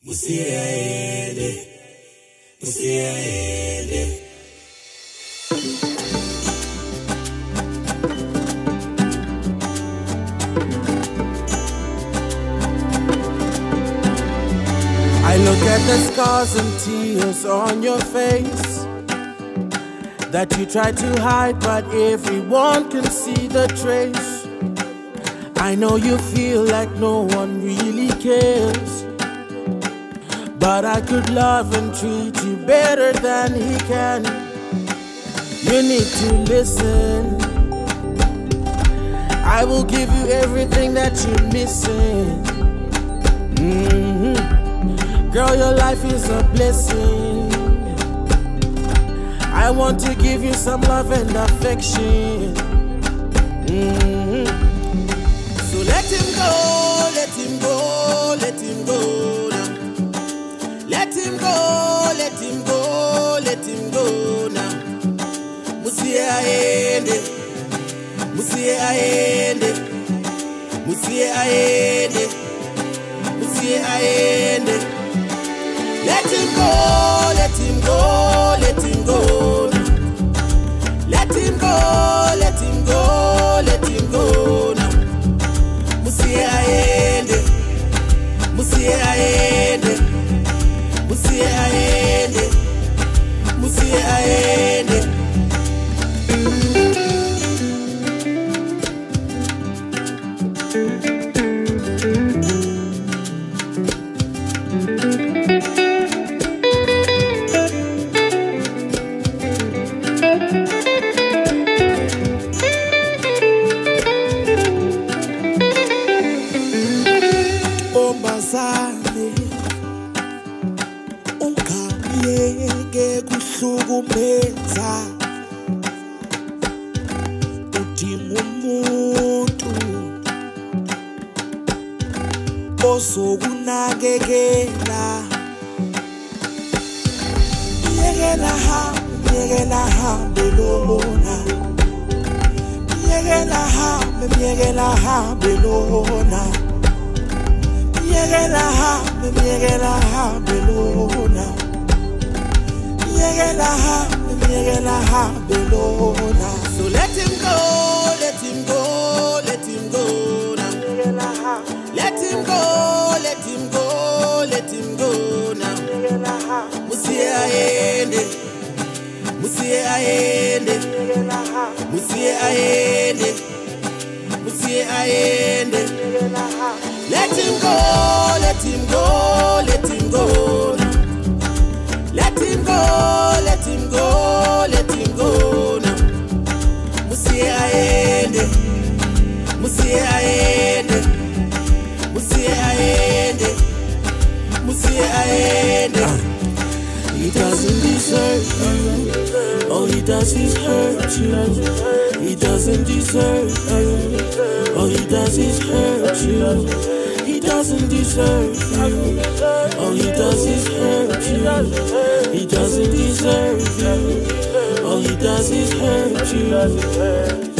I look at the scars and tears on your face that you try to hide, but everyone can see the trace. I know you feel like no one really cares, but I could love and treat you better than he can. You need to listen. I will give you everything that you're missing. Girl, your life is a blessing. I want to give you some love and affection. So let him go, let him go, let him go now. Let him go, let him go, let him go now. Musie aende, musie aende, musie aende, musie aende. Let him go, let him go, let him go now. Let him go, let him go, let him go now. Musie aende, musie aende, musie aende, musie aende. So let him go, let him go, let him go now. Let him go, let him go, let him go now. Musie aende, musie aende, musie aende, musie aende. Let him go, let him go, let him go now. Let him go, let him go, let him go now. Musie aende, musie aende, musie aende, musie aende. He doesn't deserve you. All he does is hurt you. He doesn't deserve you. All he does is hurt you. He doesn't deserve you. All he does is hurt you. He doesn't deserve you. All he does is hurt you.